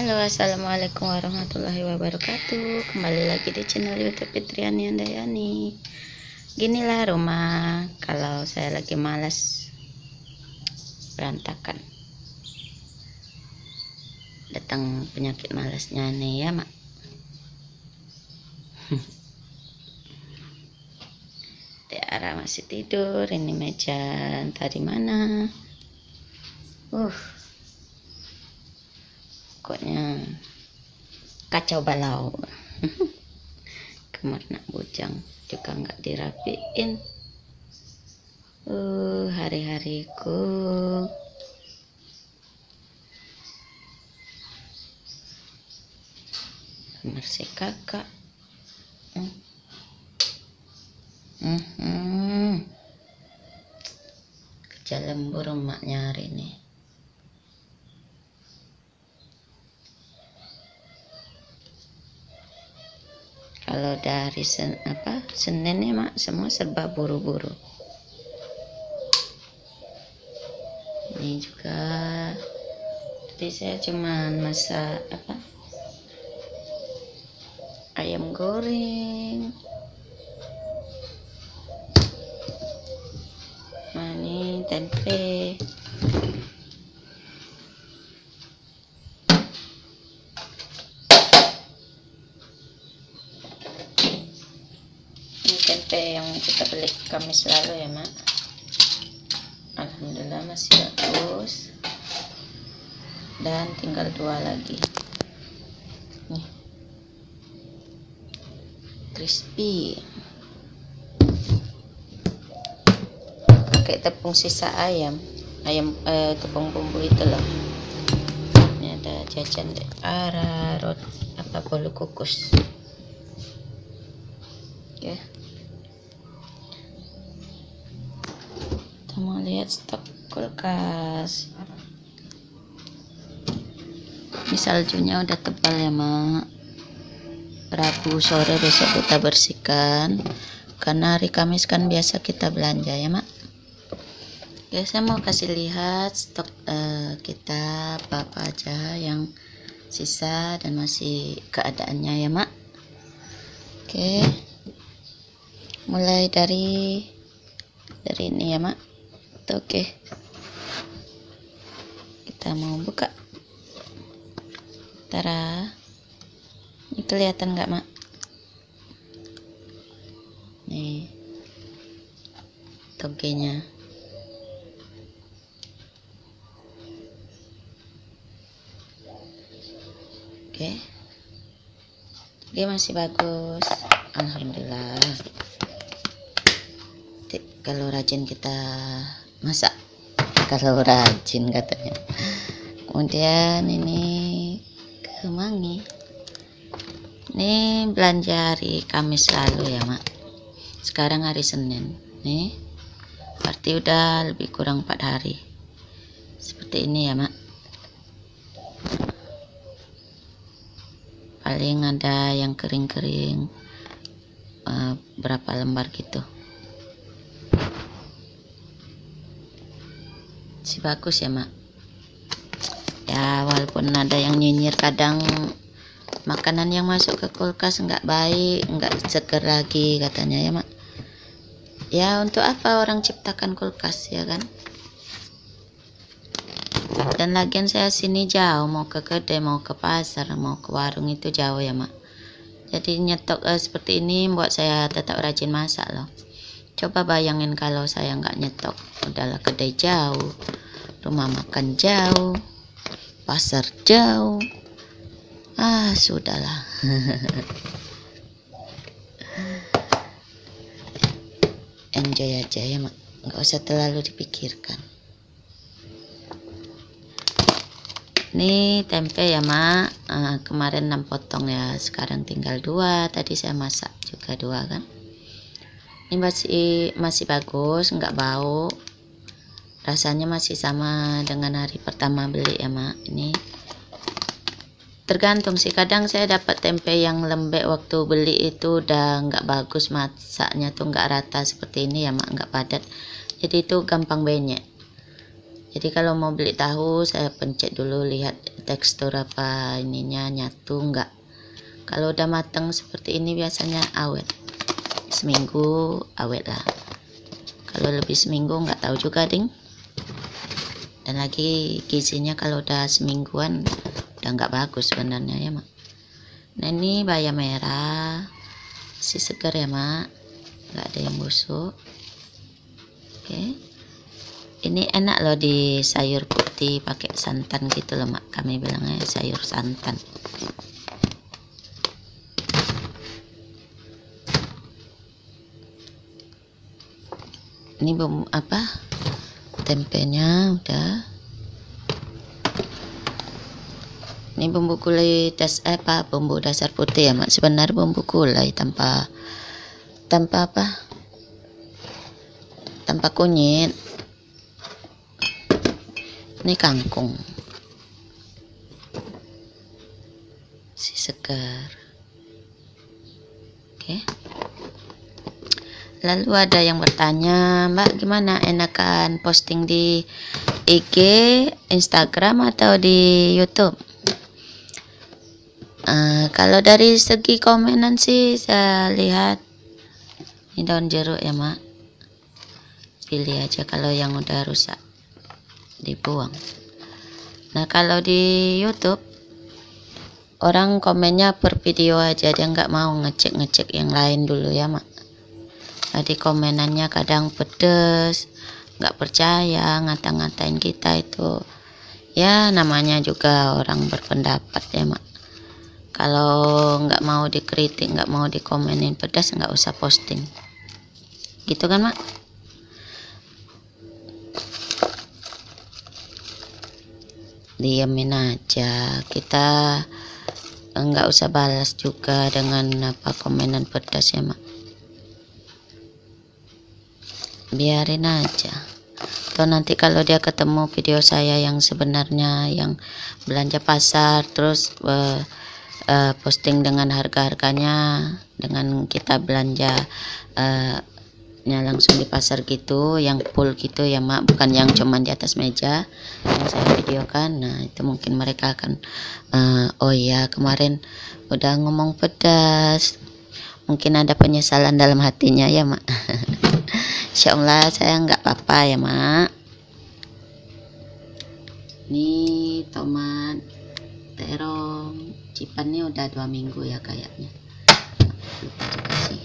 Halo, assalamualaikum warahmatullahi wabarakatuh. Kembali lagi di channel YouTube Fitriani Handayani. Ginilah rumah kalau saya lagi malas, berantakan. Datang penyakit malasnya nih ya, Mak. Tiara masih tidur. Ini meja tadi mana? Pokoknya kacau balau. Kamar nak bujang juga nggak dirapiin. Hari-hariku. Kamar si kakak. Kerja lembur emaknya hari ini. Kalau dari Senin ya, Mak, semua serba buru-buru. Ini juga tadi saya cuman masak ayam goreng. Nah, ini tempe. Ini tempe yang kita beli Kamis lalu ya, Mak. Alhamdulillah masih bagus. Dan tinggal 2 lagi. Nih. Crispy. Pakai tepung sisa ayam tepung bumbu itu loh. Ini ada jajan Tiara, bolu kukus. Ya. Kita mau lihat stok kulkas. Ini saljunya udah tebal ya, Mak. Rabu sore besok kita bersihkan, karena hari Kamis kan biasa kita belanja ya, Mak. Oke, saya mau kasih lihat stok kita apa aja yang sisa dan masih keadaannya ya, Mak. Oke, mulai dari ini ya, Mak. Oke, kita mau buka. Tara, ini kelihatan nggak, Mak? Nih togenya. Oke, dia masih bagus, alhamdulillah. Kalau rajin kita masak, kalau rajin katanya. Kemudian ini kemangi. Ini belanja hari Kamis lalu ya, Mak. Sekarang hari Senin. Nih, berarti udah lebih kurang 4 hari. Seperti ini ya, Mak. Paling ada yang kering-kering, berapa lembar gitu. Si bagus ya, Mak. Ya, walaupun ada yang nyinyir kadang makanan yang masuk ke kulkas nggak baik, nggak seger lagi katanya ya, Mak. Ya, untuk apa orang ciptakan kulkas ya kan? Dan lagian saya sini jauh, mau ke kedai, mau ke pasar, mau ke warung itu jauh ya, Mak. Jadi nyetok seperti ini buat saya tetap rajin masak loh. Coba bayangin kalau saya nggak nyetok, udahlah kedai jauh, rumah makan jauh, pasar jauh. Sudahlah. Enjoy aja ya, Mak. Nggak usah terlalu dipikirkan. Ini tempe ya, Mak. Kemarin 6 potong ya, sekarang tinggal 2. Tadi saya masak juga 2 kan. Ini masih bagus, nggak bau. Rasanya masih sama dengan hari pertama beli ya, Mak. Ini tergantung sih, kadang saya dapat tempe yang lembek waktu beli itu udah nggak bagus, masaknya tuh nggak rata seperti ini ya, Mak, nggak padat, jadi itu gampang benyek. Jadi kalau mau beli tahu, saya pencet dulu lihat tekstur apa ininya nyatu enggak. Kalau udah matang seperti ini biasanya awet, seminggu awet lah. Kalau lebih seminggu nggak tahu juga ding. Dan lagi gizinya kalau udah semingguan udah nggak bagus sebenarnya ya mak. Nah ini bayam merah masih segar ya mak, nggak ada yang busuk. Oke, ini enak loh di sayur putih pakai santan gitu loh mak, kami bilangnya sayur santan. Ini bumbu apa, tempenya udah. Ini bumbu gulai bumbu dasar putih ya mak, sebenarnya bumbu gulai tanpa apa, tanpa kunyit. Ini kangkung si segar. Oke. Lalu ada yang bertanya, Mbak gimana enakan posting di IG, Instagram atau di YouTube? Kalau dari segi komenan sih saya lihat ini daun jeruk ya mak, pilih aja kalau yang udah rusak dibuang. Nah kalau di YouTube orang komennya per video aja, dia nggak mau ngecek yang lain dulu ya mak. Jadi komenannya kadang pedes, nggak percaya, ngata-ngatain kita itu. Ya namanya juga orang berpendapat ya mak. Kalau nggak mau dikritik, nggak mau dikomenin pedas, nggak usah posting. Gitu kan mak? Diamin aja, kita nggak usah balas juga dengan apa komenan pedas ya mak. Biarin aja. Atau nanti kalau dia ketemu video saya yang sebenarnya yang belanja pasar terus posting dengan harga-harganya, dengan kita belanja langsung di pasar gitu, yang full gitu ya mak, bukan yang cuman di atas meja yang saya videokan. Nah itu mungkin mereka akan oh ya kemarin udah ngomong pedas, mungkin ada penyesalan dalam hatinya ya mak. Insya Allah saya nggak apa-apa ya mak. Ini tomat terong cipannya udah 2 minggu ya kayaknya, lupa juga sih.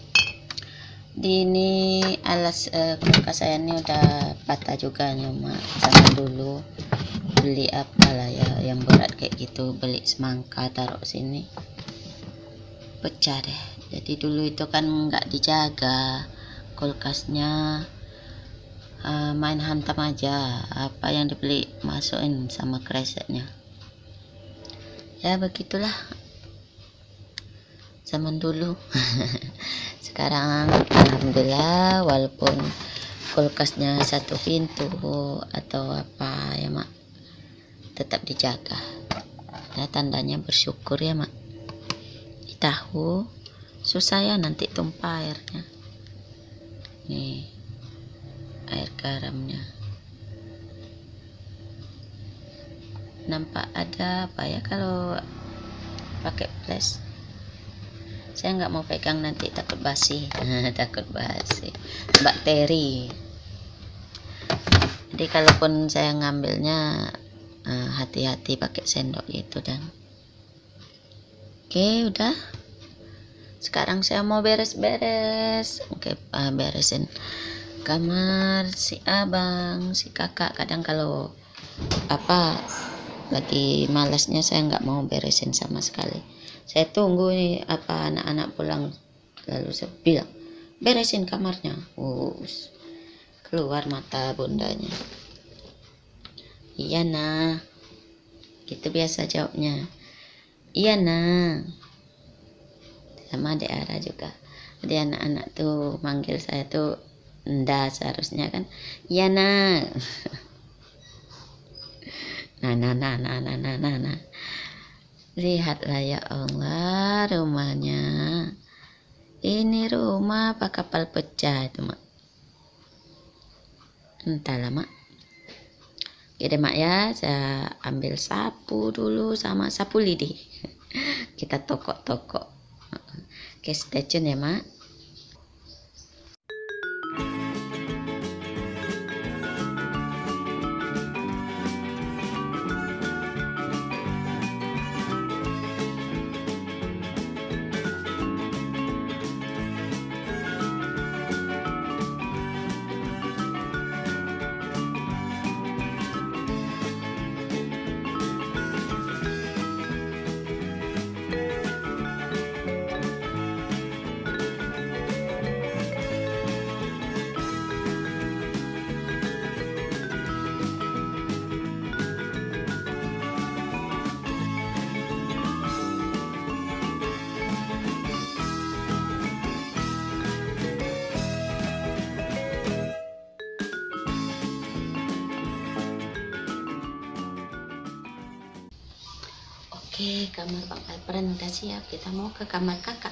Di ini alas kulkas saya ini udah patah juga nih mak. Zaman dulu beli apalah ya yang berat kayak gitu, beli semangka taruh sini pecah deh. Jadi dulu itu kan nggak dijaga kulkasnya, main hantam aja apa yang dibeli masukin sama kreseknya. Ya begitulah zaman dulu. Sekarang alhamdulillah walaupun kulkasnya satu pintu atau apa ya mak, tetap dijaga. Ya tandanya bersyukur ya mak. Di tahu susah ya nanti tumpah airnya. Nih air garamnya, nampak ada apa ya kalau pakai flash. Saya nggak mau pegang nanti takut basi. Takut basi bakteri. Jadi kalaupun saya ngambilnya hati-hati pakai sendok gitu dan oke udah. Sekarang saya mau beres-beres. Oke, beresin kamar si abang, si kakak. Kadang kalau apa lagi malasnya saya nggak mau beresin sama sekali. Saya tunggu nih apa anak-anak pulang, lalu saya bilang beresin kamarnya. Keluar mata bundanya. Iya nah, gitu biasa jawabnya. Iya nah, sama adik Ara juga. Jadi anak-anak tuh manggil saya tuh nda seharusnya kan. Iya nah. Nah. Lihatlah ya Allah rumahnya. Ini rumah apa kapal pecah itu mak? Entahlah mak. Oke deh mak ya, saya ambil sapu dulu sama sapu lidi. Kita tokok-tokok. Oke, stay tune ya mak. Oke, kamar Pak Alperen udah siap. Kita mau ke kamar kakak.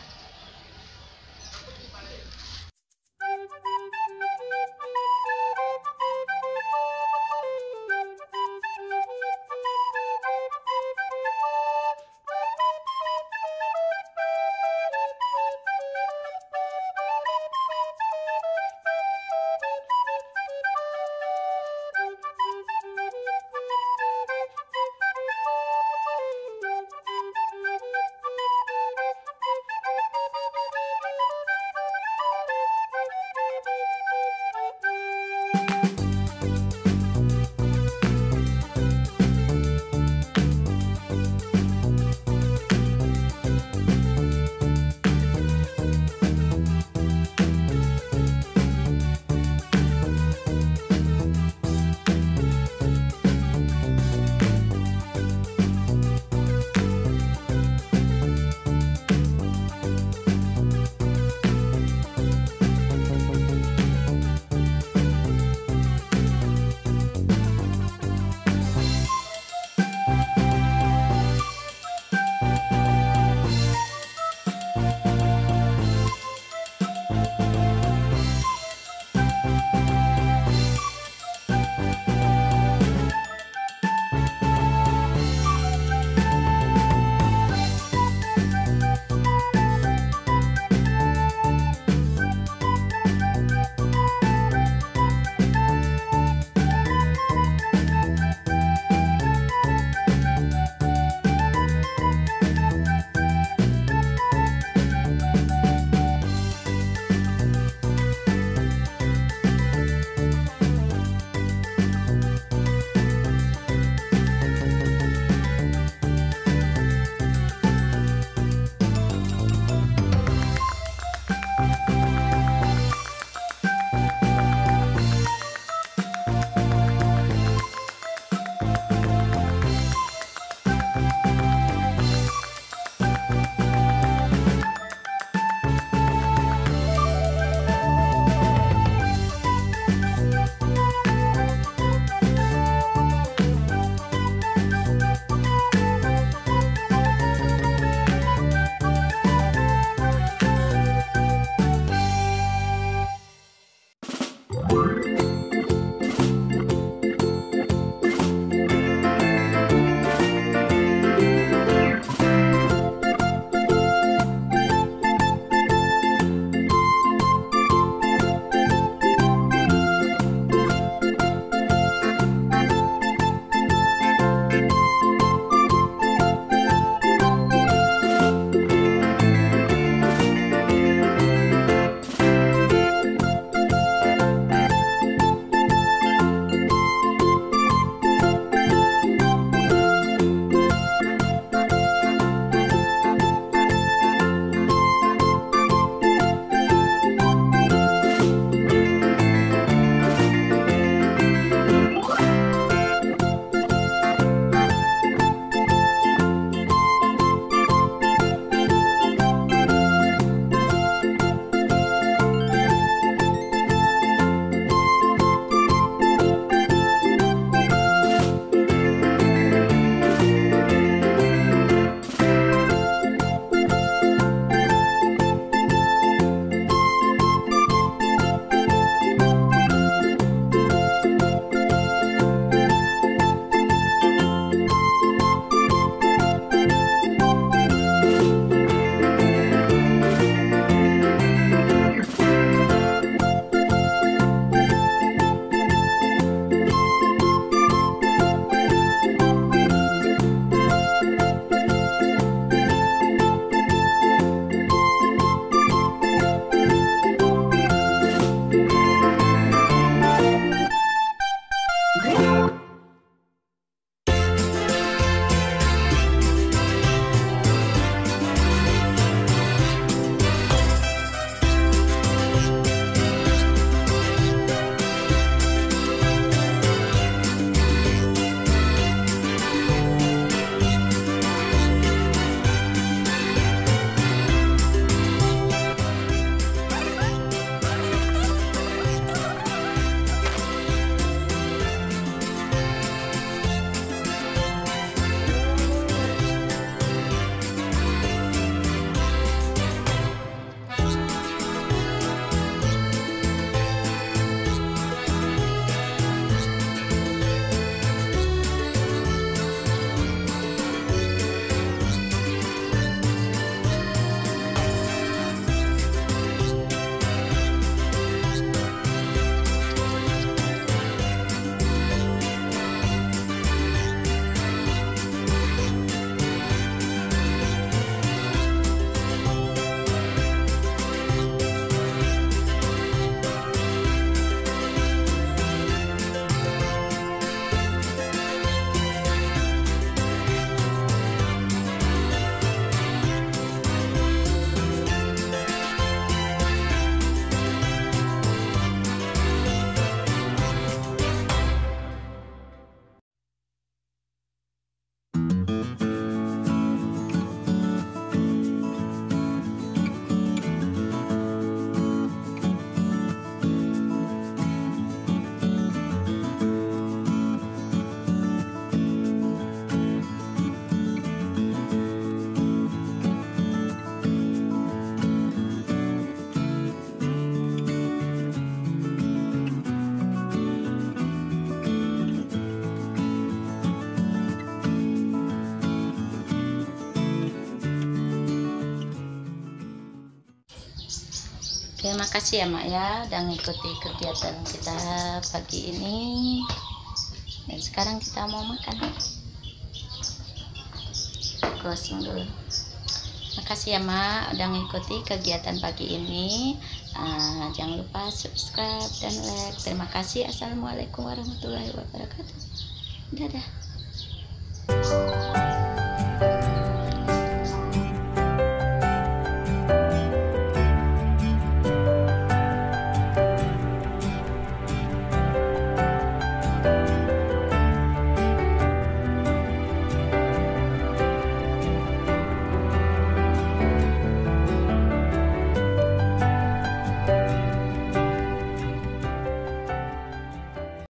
Terima kasih ya Mak ya udah ngikuti kegiatan kita pagi ini. Dan sekarang kita mau makan. Closing dulu. Makasih ya Mak udah ngikuti kegiatan pagi ini. Jangan lupa subscribe dan like. Terima kasih. Assalamualaikum warahmatullahi wabarakatuh. Dadah.